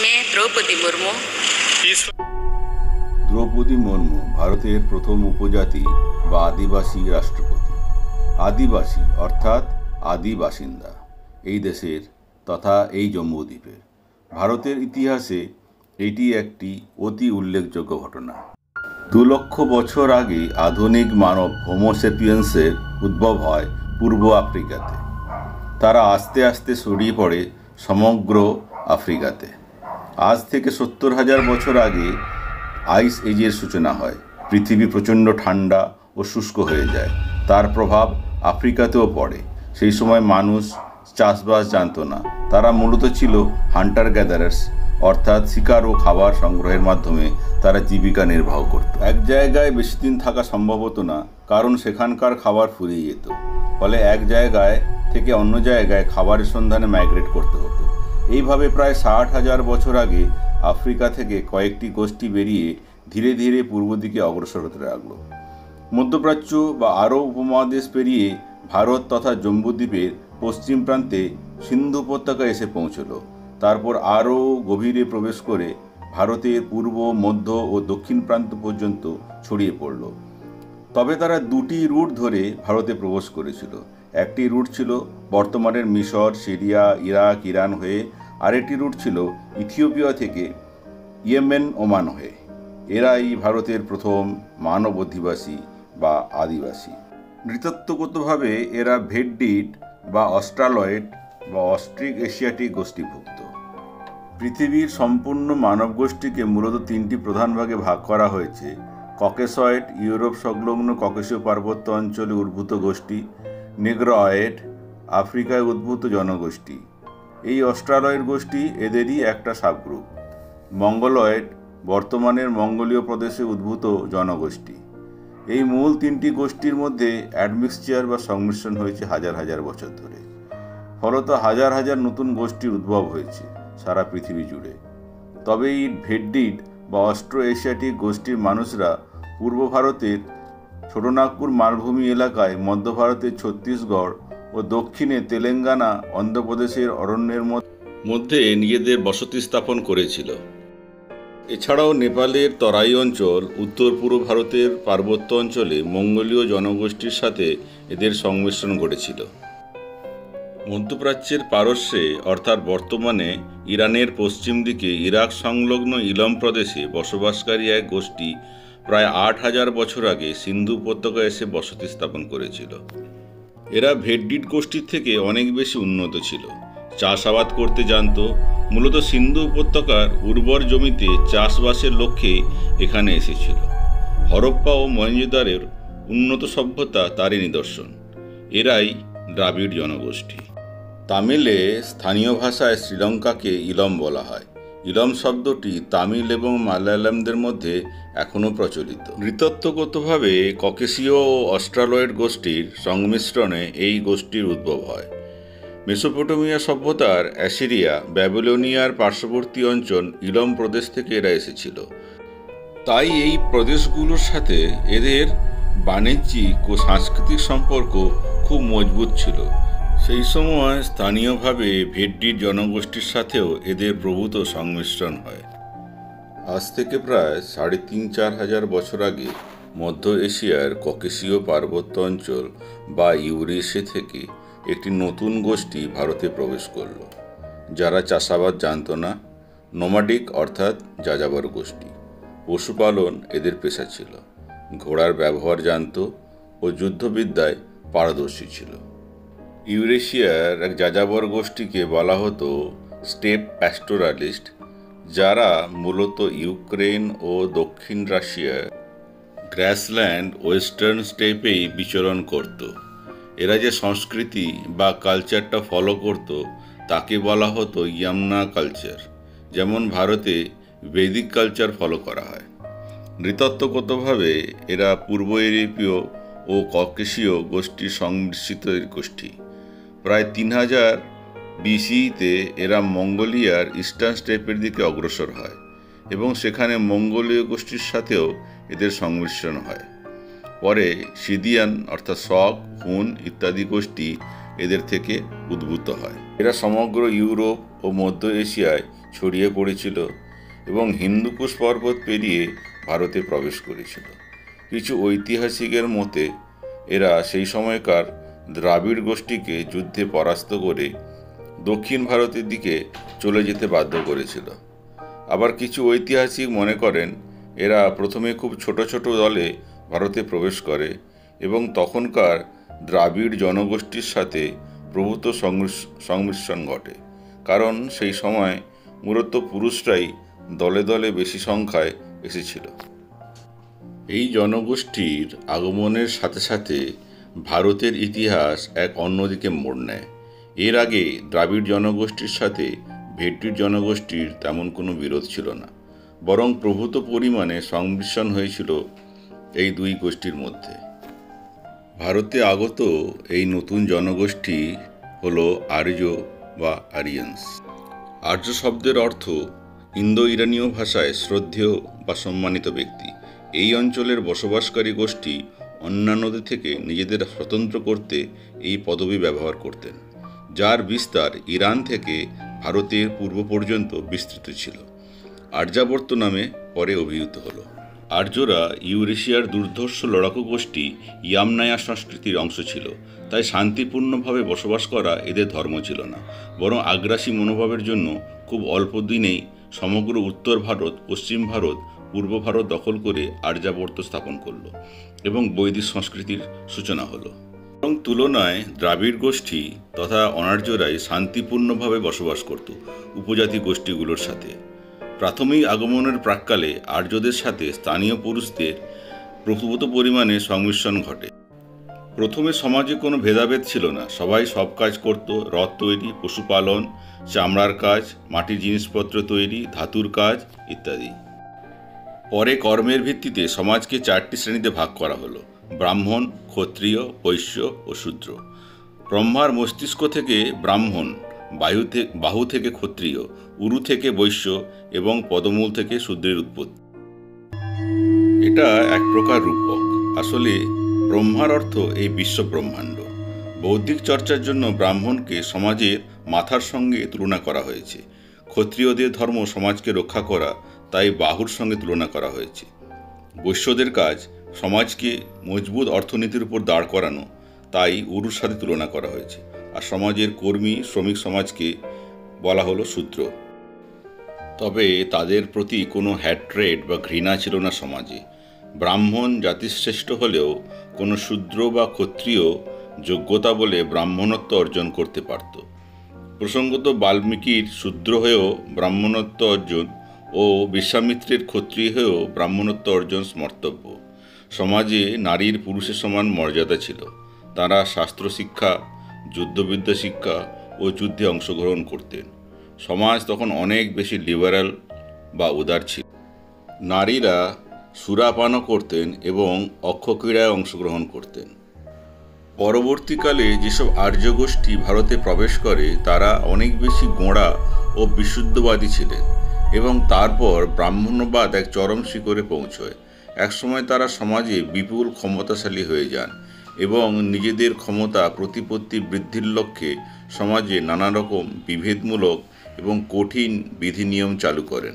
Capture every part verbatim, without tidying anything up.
मैं द्रौपदी मुर्मू। দ্রৌপদী মুর্মু ভারতের প্রথম উপজাতি বা আদিবাসী রাষ্ট্রপতি। আদিবাসী অর্থাৎ আদি বাসিন্দা এই দেশের তথা এই জম্বুদ্বীপের। ভারতের ইতিহাসে এটি একটি অতি উল্লেখযোগ্য ঘটনা। দু লক্ষ বছর আগে আধুনিক মানব হোমোসেপিয়েন্সের উদ্ভব হয় পূর্ব আফ্রিকাতে। তারা আস্তে আস্তে ছড়িয়ে পড়ে সমগ্র আফ্রিকাতে। আজ থেকে সত্তর হাজার বছর আগে আইস এজের সূচনা হয়। পৃথিবী প্রচণ্ড ঠান্ডা ও শুষ্ক হয়ে যায়। তার প্রভাব আফ্রিকাতেও পড়ে। সেই সময় মানুষ চাষবাস জানত না। তারা মূলত ছিল হান্টার গ্যাদারার্স, অর্থাৎ শিকার ও খাবার সংগ্রহের মাধ্যমে তারা জীবিকা নির্বাহ করত। এক জায়গায় বেশি দিন থাকা সম্ভব হতো না, কারণ সেখানকার খাবার ফুরিয়ে যেত। ফলে এক জায়গায় থেকে অন্য জায়গায় খাবারের সন্ধানে মাইগ্রেট করতে হতো। এইভাবে প্রায় ষাট হাজার বছর আগে আফ্রিকা থেকে কয়েকটি গোষ্ঠী বেরিয়ে ধীরে ধীরে পূর্ব দিকে অগ্রসর হতে লাগলো। মধ্যপ্রাচ্য বা আরব উপমহাদেশ পেরিয়ে ভারত তথা জম্বুদ্বীপের পশ্চিম প্রান্তে সিন্ধু উপত্যকা এসে পৌঁছল। তারপর আরও গভীরে প্রবেশ করে ভারতের পূর্ব, মধ্য ও দক্ষিণ প্রান্ত পর্যন্ত ছড়িয়ে পড়ল। তবে তারা দুটি রুট ধরে ভারতে প্রবেশ করেছিল। একটি রুট ছিল বর্তমানের মিশর, সিরিয়া, ইরাক, ইরান হয়ে, আরেকটি রুট ছিল ইথিওপিয়া থেকে ইয়েমেন, ওমান হয়ে। এরাই ভারতের প্রথম মানব অধিবাসী বা আদিবাসী। নৃতত্ত্বগতভাবে এরা ভেড্ডিড বা অস্ট্রালয়েড বা অস্ট্রিক এশিয়াটিক গোষ্ঠীভুক্ত। পৃথিবীর সম্পূর্ণ মানব গোষ্ঠীকে মূলত তিনটি প্রধান ভাগে ভাগ করা হয়েছে: ককেসয়েড, ইউরোপ সংলগ্ন ককেশীয় পার্বত্য অঞ্চলে উদ্ভূত গোষ্ঠী; নেগ্রয়েড, আফ্রিকায় উদ্ভূত জনগোষ্ঠী। এই অস্ট্রালয়েড গোষ্ঠী এদেরই একটা সাবগ্রুপ; মঙ্গলয়েড, বর্তমানের মঙ্গোলীয় প্রদেশে উদ্ভূত জনগোষ্ঠী। এই মূল তিনটি গোষ্ঠীর মধ্যে অ্যাডমিক্সচার বা সংমিশ্রণ হয়েছে হাজার হাজার বছর ধরে। ফলত হাজার হাজার নতুন গোষ্ঠীর উদ্ভব হয়েছে সারা পৃথিবী জুড়ে। তবে এই ভেড্ডিড বা অস্ট্রো এশিয়াটিক গোষ্ঠীর মানুষরা পূর্ব ভারতের ছোটনাগপুর মালভূমি এলাকায়, মধ্য ভারতের ছত্তিশগড় ও দক্ষিণে তেলেঙ্গানা, অন্ধ্রপ্রদেশের অরণ্যের মধ্যে নিজেদের বসতি স্থাপন করেছিল। এছাড়াও নেপালের তরাই অঞ্চল, উত্তর পূর্ব ভারতের পার্বত্য অঞ্চলে মঙ্গোলীয় জনগোষ্ঠীর সাথে এদের সংমিশ্রণ ঘটেছিল। মধ্যপ্রাচ্যের পারস্যে অর্থাৎ বর্তমানে ইরানের পশ্চিম দিকে ইরাক সংলগ্ন ইলম প্রদেশে বসবাসকারী এক গোষ্ঠী প্রায় আট হাজার বছর আগে সিন্ধু উপত্যকায় এসে বসতি স্থাপন করেছিল। এরা ভেড্ডিড গোষ্ঠীর থেকে অনেক বেশি উন্নত ছিল। চাষাবাদ করতে জানত। মূলত সিন্ধু উপত্যকার উর্বর জমিতে চাষবাসের লক্ষ্যে এখানে এসেছিল। হরপ্পা ও মহেঞ্জোদারোর উন্নত সভ্যতা তারই নিদর্শন। এরাই দ্রাবিড় জনগোষ্ঠী। তামিলে স্থানীয় ভাষায় শ্রীলঙ্কাকে ইলম বলা হয়। ইলম শব্দটি তামিল এবং মালয়ালমদের মধ্যে এখনও প্রচলিত। নৃতত্ত্বগতভাবে ককেশীয় ও অস্ট্রালয়েড গোষ্ঠীর সংমিশ্রণে এই গোষ্ঠীর উদ্ভব হয়। মেসোপটেমিয়া সভ্যতার অ্যাসিরিয়া, ব্যাবিলনিয়ার পার্শ্ববর্তী অঞ্চল ইলম প্রদেশ থেকে এরা এসেছিল। তাই এই প্রদেশগুলোর সাথে এদের বাণিজ্যিক ও সাংস্কৃতিক সম্পর্ক খুব মজবুত ছিল। সেই সময় স্থানীয়ভাবে ভেড্ডিড জনগোষ্ঠীর সাথেও এদের প্রভূত সংমিশ্রণ হয়। আজ থেকে প্রায় সাড়ে তিন চার হাজার বছর আগে মধ্য এশিয়ার ককেশীয় পার্বত্য অঞ্চল বা ইউরেশিয়া থেকে একটি নতুন গোষ্ঠী ভারতে প্রবেশ করল, যারা চাষাবাদ জানত না। নোমাডিক অর্থাৎ যাযাবর গোষ্ঠী। পশুপালন এদের পেশা ছিল। ঘোড়ার ব্যবহার জানত ও যুদ্ধবিদ্যায় পারদর্শী ছিল। ইউরেশিয়ার এক যাযাবর গোষ্ঠীকে বলা হতো স্টেপ প্যাস্টোরালিস্ট, যারা মূলত ইউক্রেন ও দক্ষিণ রাশিয়ার গ্রাসল্যান্ড, ওয়েস্টার্ন স্টেপেই বিচরণ করত। এরা যে সংস্কৃতি বা কালচারটা ফলো করত তাকে বলা হতো ইয়ামনা কালচার। যেমন ভারতে বৈদিক কালচার ফলো করা হয়। নৃতত্ত্বগতভাবে এরা পূর্ব ইউরোপীয় ও ককেশীয় গোষ্ঠীর সংমিশ্রিত গোষ্ঠী। প্রায় তিন হাজার বিসিতে এরা মঙ্গোলিয়ার ইস্টার্ন স্টেপের দিকে অগ্রসর হয় এবং সেখানে মঙ্গোলীয় গোষ্ঠীর সাথেও এদের সংমিশ্রণ হয়। পরে সিদিয়ান অর্থাৎ শক, হুন ইত্যাদি গোষ্ঠী এদের থেকে উদ্ভূত হয়। এরা সমগ্র ইউরোপ ও মধ্য এশিয়ায় ছড়িয়ে পড়েছিল এবং হিন্দুকুশ পর্বত পেরিয়ে ভারতে প্রবেশ করেছিল। কিছু ঐতিহাসিকের মতে এরা সেই সময়কার দ্রাবিড় গোষ্ঠীকে যুদ্ধে পরাস্ত করে দক্ষিণ ভারতের দিকে চলে যেতে বাধ্য করেছিল। আবার কিছু ঐতিহাসিক মনে করেন এরা প্রথমে খুব ছোট ছোট দলে ভারতে প্রবেশ করে এবং তখনকার দ্রাবিড় জনগোষ্ঠীর সাথে প্রভূত সংমিশ্রণ ঘটে, কারণ সেই সময় মূলত পুরুষরাই দলে দলে বেশি সংখ্যায় এসেছিল। এই জনগোষ্ঠীর আগমনের সাথে সাথে ভারতের ইতিহাস এক অন্যদিকে মোড় নেয়। এর আগে দ্রাবিড় জনগোষ্ঠীর সাথে ভেট্টির জনগোষ্ঠীর তেমন কোনো বিরোধ ছিল না, বরং প্রভূত পরিমাণে সংমিশ্রণ হয়েছিল এই দুই গোষ্ঠীর মধ্যে। ভারতে আগত এই নতুন জনগোষ্ঠী হল আর্য বা আরিয়ান্স। আর্য শব্দের অর্থ ইন্দো ইরানীয় ভাষায় শ্রদ্ধেয় বা সম্মানিত ব্যক্তি। এই অঞ্চলের বসবাসকারী গোষ্ঠী অন্যান্যদের থেকে নিজেদের স্বতন্ত্র করতে এই পদবি ব্যবহার করতেন, যার বিস্তার ইরান থেকে ভারতের পূর্ব পর্যন্ত বিস্তৃত ছিল। আর্যাবর্ত নামে পরে অভিহিত হল। আর্যরা ইউরেশিয়ার দুর্ধর্ষ লড়াকু গোষ্ঠী ইয়ামনায়া সংস্কৃতির অংশ ছিল, তাই শান্তিপূর্ণভাবে বসবাস করা এদের ধর্ম ছিল না, বরং আগ্রাসী মনোভাবের জন্য খুব অল্প দিনেই সমগ্র উত্তর ভারত, পশ্চিম ভারত, পূর্ব ভারত দখল করে আর্যাবর্ত স্থাপন করল এবং বৈদিক সংস্কৃতির সূচনা হলো। এবং তুলনায় দ্রাবিড় গোষ্ঠী তথা অনার্যরাই শান্তিপূর্ণভাবে বসবাস করত উপজাতি গোষ্ঠীগুলোর সাথে। প্রাথমিক আগমনের প্রাক্কালে আর্যদের সাথে স্থানীয় পুরুষদের প্রভূত পরিমাণে সংমিশ্রণ ঘটে। প্রথমে সমাজে কোনো ভেদাভেদ ছিল না, সবাই সব কাজ করত, রথ তৈরি, পশুপালন, চামড়ার কাজ, মাটির জিনিসপত্র তৈরি, ধাতুর কাজ ইত্যাদি। পরে কর্মের ভিত্তিতে সমাজকে চারটি শ্রেণীতে ভাগ করা হলো: ব্রাহ্মণ, ক্ষত্রিয়, বৈশ্য ও শূদ্র। ব্রহ্মার মস্তিষ্ক থেকে ব্রাহ্মণ, বায়ু থেকে বাহু থেকে ক্ষত্রিয়, উরু থেকে বৈশ্য এবং পদমূল থেকে শূদ্রের উৎপত্তি। এটা এক প্রকার রূপক। আসলে ব্রহ্মার অর্থ এই বিশ্ব ব্রহ্মাণ্ড। বৌদ্ধিক চর্চার জন্য ব্রাহ্মণকে সমাজের মাথার সঙ্গে তুলনা করা হয়েছে। ক্ষত্রিয়দের ধর্ম সমাজকে রক্ষা করা, তাই বাহুর সঙ্গে তুলনা করা হয়েছে। বৈশ্যদের কাজ সমাজকে মজবুত অর্থনীতির উপর দাঁড় করানো, তাই উরুর সাথে তুলনা করা হয়েছে। আর সমাজের কর্মী শ্রমিক সমাজকে বলা হলো শূদ্র। তবে তাদের প্রতি কোনো হ্যাট্রেড বা ঘৃণা ছিল না সমাজে। ব্রাহ্মণ জাতিশ্রেষ্ঠ হলেও কোনো শূদ্র বা ক্ষত্রিয় যোগ্যতা বলে ব্রাহ্মণত্ব অর্জন করতে পারত। প্রসঙ্গত বাল্মীকির শূদ্র হয়েও ব্রাহ্মণত্ব অর্জন ও বিশ্বামিত্রের ক্ষত্রিয় হয়েও ব্রাহ্মণত্ব অর্জন সমর্থব্য। সমাজে নারীর পুরুষের সমান মর্যাদা ছিল। তারা শাস্ত্র শিক্ষা, যুদ্ধবিদ্যা শিক্ষা ও যুদ্ধে অংশগ্রহণ করতেন। সমাজ তখন অনেক বেশি লিবারাল বা উদার ছিল। নারীরা সুরাপানও করতেন এবং অক্ষক্রীড়ায় অংশগ্রহণ করতেন। পরবর্তীকালে যেসব আর্য গোষ্ঠী ভারতে প্রবেশ করে তারা অনেক বেশি গোঁড়া ও বিশুদ্ধবাদী ছিলেন এবং তারপর ব্রাহ্মণ্যবাদ এক চরম শিখরে পৌঁছয়। একসময় তারা সমাজে বিপুল ক্ষমতাশালী হয়ে যান এবং নিজেদের ক্ষমতা প্রতিপত্তি বৃদ্ধির লক্ষ্যে সমাজে নানা রকম বিভেদমূলক এবং কঠিন বিধিনিয়ম চালু করেন।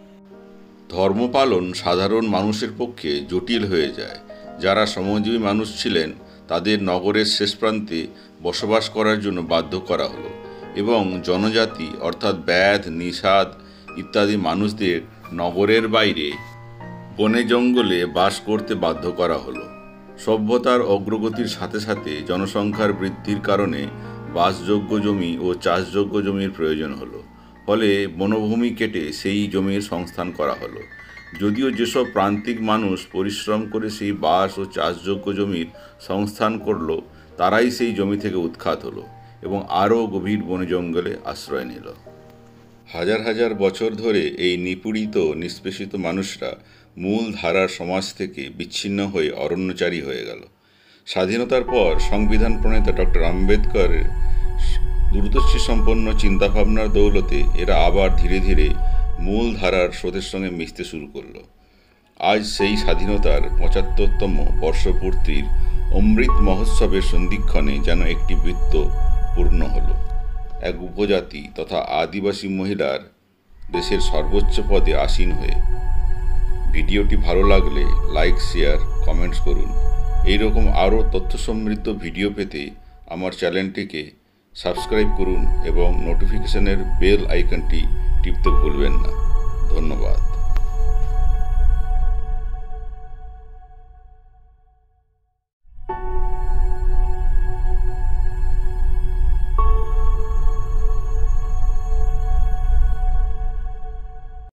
ধর্মপালন সাধারণ মানুষের পক্ষে জটিল হয়ে যায়। যারা শ্রমজীবী মানুষ ছিলেন তাদের নগরের শেষ প্রান্তে বসবাস করার জন্য বাধ্য করা হলো এবং জনজাতি অর্থাৎ ব্যাধ, নিষাদ ইত্যাদি মানুষদের নগরের বাইরে বনে জঙ্গলে বাস করতে বাধ্য করা হলো। সভ্যতার অগ্রগতির সাথে সাথে জনসংখ্যার বৃদ্ধির কারণে বাসযোগ্য জমি ও চাষযোগ্য জমির প্রয়োজন হলো। ফলে বনভূমি কেটে সেই জমির সংস্থান করা হলো। যদিও যেসব প্রান্তিক মানুষ পরিশ্রম করে সেই বাস ও চাষযোগ্য জমির সংস্থান করল, তারাই সেই জমি থেকে উৎখাত হলো এবং আরও গভীর বনে জঙ্গলে আশ্রয় নিল। হাজার হাজার বছর ধরে এই নিপীড়িত নিষ্পেষিত মানুষরা মূল ধারার সমাজ থেকে বিচ্ছিন্ন হয়ে অরণ্যচারী হয়ে গেল। স্বাধীনতার পর সংবিধান প্রণেতা ডক্টর আম্বেদকরের দূরদর্শী সম্পন্ন চিন্তাভাবনার দৌলতে এরা আবার ধীরে ধীরে মূল ধারার স্রোতের সঙ্গে মিশতে শুরু করল। আজ সেই স্বাধীনতার পঁচাত্তরতম বর্ষপূর্তির অমৃত মহোৎসবের সন্ধিক্ষণে যেন একটি বৃত্ত পূর্ণ হল। এক উপজাতি তথা আদিবাসী মহিলার দেশের সর্বোচ্চ পদে আসীন হয়ে। ভিডিওটি ভালো লাগলে লাইক, শেয়ার, কমেন্টস করুন। এই রকম আরও তথ্য সমৃদ্ধ ভিডিও পেতে আমার চ্যানেলটিকে সাবস্ক্রাইব করুন এবং নোটিফিকেশনের বেল আইকনটি টিপতে ভুলবেন না।